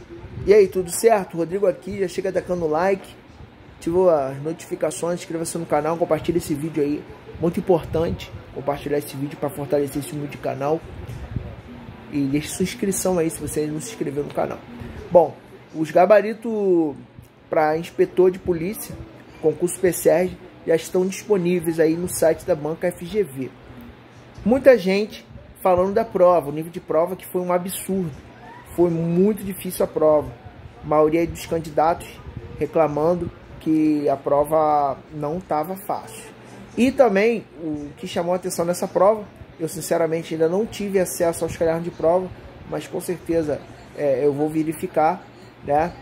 E aí, tudo certo? Rodrigo aqui, já chega tacando like, ativa as notificações, inscreva-se no canal, compartilha esse vídeo aí, muito importante compartilhar esse vídeo para fortalecer esse humilde canal. E deixe sua inscrição aí se você ainda não se inscreveu no canal. Bom, os gabaritos para inspetor de polícia, concurso PSERG, já estão disponíveis aí no site da banca FGV. Muita gente falando da prova, o nível de prova que foi um absurdo. Foi muito difícil a prova. A maioria dos candidatos reclamando que a prova não estava fácil. E também, o que chamou a atenção nessa prova, eu sinceramente ainda não tive acesso aos cadernos de prova, mas com certeza eu vou verificar, né?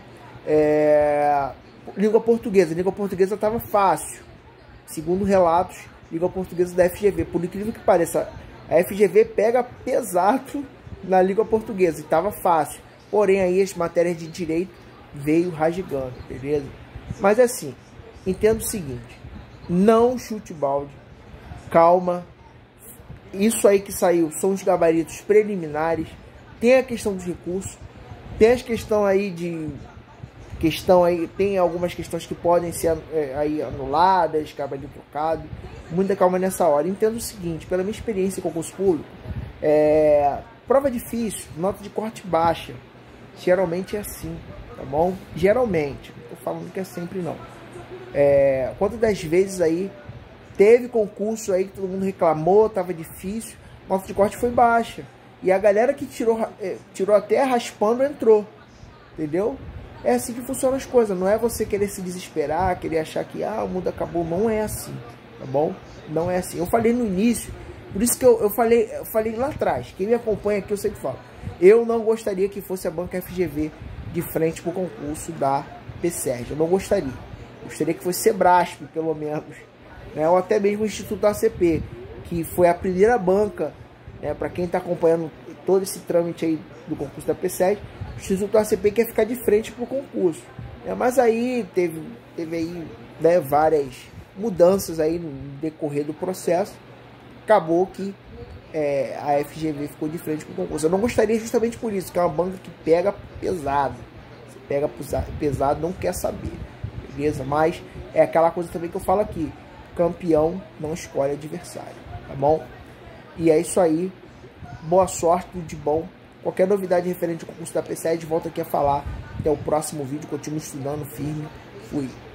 Língua portuguesa estava fácil. Segundo relatos, língua portuguesa da FGV. Por incrível que pareça, a FGV pega pesado na língua portuguesa e estava fácil. Porém, aí as matérias de direito veio rasgando, beleza? Mas assim, entendo o seguinte: não chute balde, calma. Isso aí que saiu são os gabaritos preliminares. Tem a questão dos recursos, tem as questões aí tem algumas questões que podem ser aí anuladas, gabarito trocado. Muita calma nessa hora. Entendo o seguinte, pela minha experiência em concurso público, prova difícil, nota de corte baixa, geralmente é assim, tá bom? Geralmente, não tô falando que é sempre não. Quantas das vezes aí teve concurso aí que todo mundo reclamou, tava difícil, nota de corte foi baixa. E a galera que tirou até raspando entrou, entendeu? É assim que funcionam as coisas, não é você querer se desesperar, querer achar que o mundo acabou, não é assim, tá bom? Não é assim. Eu falei no início, por isso que eu falei lá atrás, quem me acompanha aqui eu sempre falo, eu não gostaria que fosse a banca FGV de frente para o concurso da PSERG, eu não gostaria. Gostaria que fosse Sebrasp, pelo menos, né? Ou até mesmo o Instituto ACP, que foi a primeira banca, né? Para quem está acompanhando todo esse trâmite aí do concurso da PSERG, o Instituto ACP quer ficar de frente para o concurso, né? Mas aí teve aí, né, várias mudanças aí no decorrer do processo, acabou que a FGV ficou de frente para o concurso. Eu não gostaria justamente por isso, que é uma banca que pega pesado. Você pega pesado, não quer saber, beleza? Mas é aquela coisa também que eu falo aqui, campeão não escolhe adversário, tá bom? E é isso aí, boa sorte, tudo de bom. Qualquer novidade referente ao concurso da PSERG, volto aqui a falar. Até o próximo vídeo, continuo estudando firme, fui.